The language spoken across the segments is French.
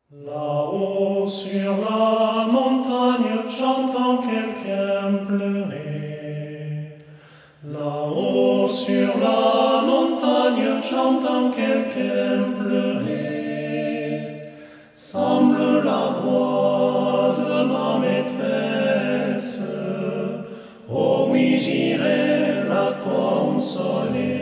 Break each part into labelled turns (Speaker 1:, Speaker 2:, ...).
Speaker 1: Là-haut sur la montagne, j'entends quelqu'un pleurer. Là-haut sur la montagne, j'entends quelqu'un pleurer. Semble la voix de ma maîtresse. Oh oui, j'irai la consoler.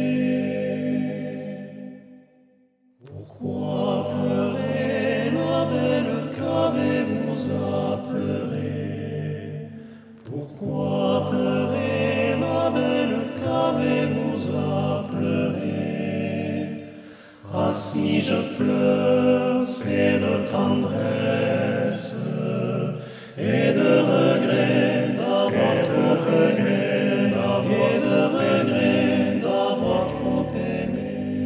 Speaker 1: Pourquoi pleurer, ma belle, qu'avez-vous à pleurer? Pourquoi pleurer, ma belle, qu'avez-vous à pleurer? Ah, si je pleure, c'est de tendresse et de regret d'avoir trop aimé.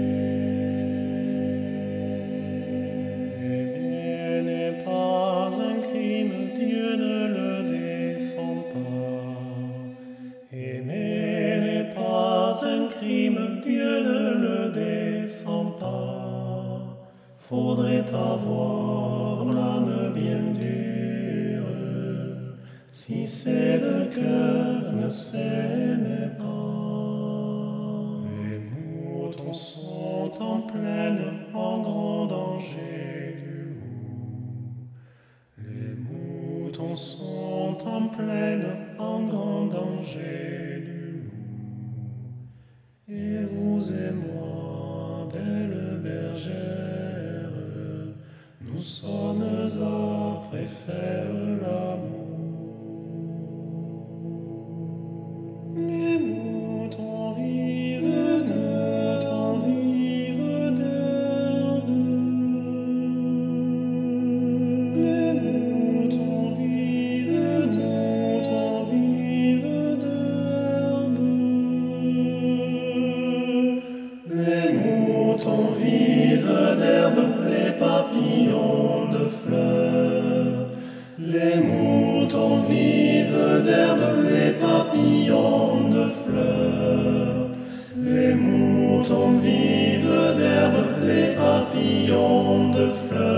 Speaker 1: Aimer n'est pas un crime, Dieu ne le défend pas. Aimer n'est pas un crime, Dieu ne le défend pas. Faudrait avoir l'âme bien dure, si ces deux cœurs ne s'aimaient pas. Les moutons sont en plaine, en grand danger du loup. Les moutons sont en plaine, en grand danger du loup. Et vous et moi, belle bergère, nous sommes après faire l'amour. Les moutons vivent d'herbe. Les moutons vivent d'herbe. Les moutons vivent d'herbe, les papillons de fleurs. Les moutons vivent d'herbe, les papillons de fleurs. Les moutons vivent d'herbe, les papillons de fleurs.